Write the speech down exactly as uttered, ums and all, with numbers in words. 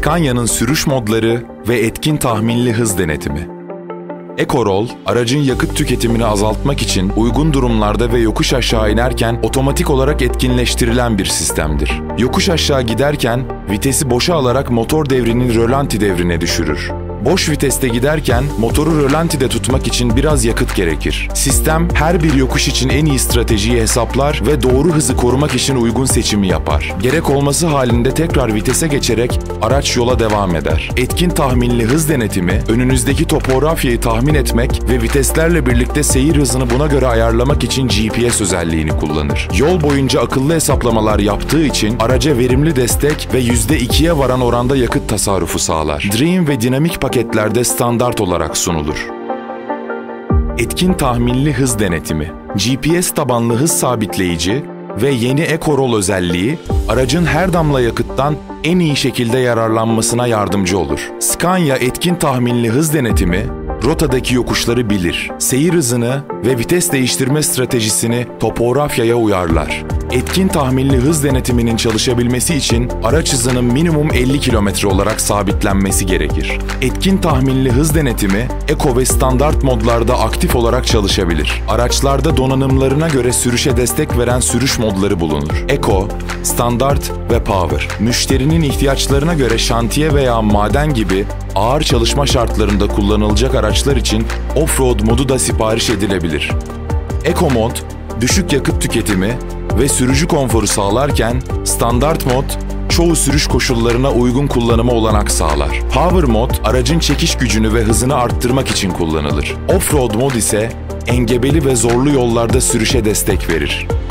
Scania'nın sürüş modları ve etkin tahminli hız denetimi. Eco-Roll, aracın yakıt tüketimini azaltmak için uygun durumlarda ve yokuş aşağı inerken otomatik olarak etkinleştirilen bir sistemdir. Yokuş aşağı giderken vitesi boşa alarak motor devrini rölanti devrine düşürür. Boş viteste giderken motoru rölantide tutmak için biraz yakıt gerekir. Sistem her bir yokuş için en iyi stratejiyi hesaplar ve doğru hızı korumak için uygun seçimi yapar. Gerek olması halinde tekrar vitese geçerek araç yola devam eder. Etkin tahminli hız denetimi, önünüzdeki topografyayı tahmin etmek ve viteslerle birlikte seyir hızını buna göre ayarlamak için G P S özelliğini kullanır. Yol boyunca akıllı hesaplamalar yaptığı için araca verimli destek ve yüzde ikiye varan oranda yakıt tasarrufu sağlar. Dream ve dinamik paketlerde standart olarak sunulur. Etkin tahminli hız denetimi, G P S tabanlı hız sabitleyici ve yeni Eco-Roll özelliği, aracın her damla yakıttan en iyi şekilde yararlanmasına yardımcı olur. Scania etkin tahminli hız denetimi, rotadaki yokuşları bilir, seyir hızını ve vites değiştirme stratejisini topografyaya uyarlar. Etkin tahminli hız denetiminin çalışabilmesi için araç hızının minimum elli kilometre olarak sabitlenmesi gerekir. Etkin tahminli hız denetimi, Eco ve standart modlarda aktif olarak çalışabilir. Araçlarda donanımlarına göre sürüşe destek veren sürüş modları bulunur. Eco, standart ve power. Müşterinin ihtiyaçlarına göre şantiye veya maden gibi ağır çalışma şartlarında kullanılacak araçlar için off-road modu da sipariş edilebilir. Eco mod, düşük yakıt tüketimi ve sürücü konforu sağlarken, standart mod, çoğu sürüş koşullarına uygun kullanıma olanak sağlar. Power mod, aracın çekiş gücünü ve hızını arttırmak için kullanılır. Off-road mod ise engebeli ve zorlu yollarda sürüşe destek verir.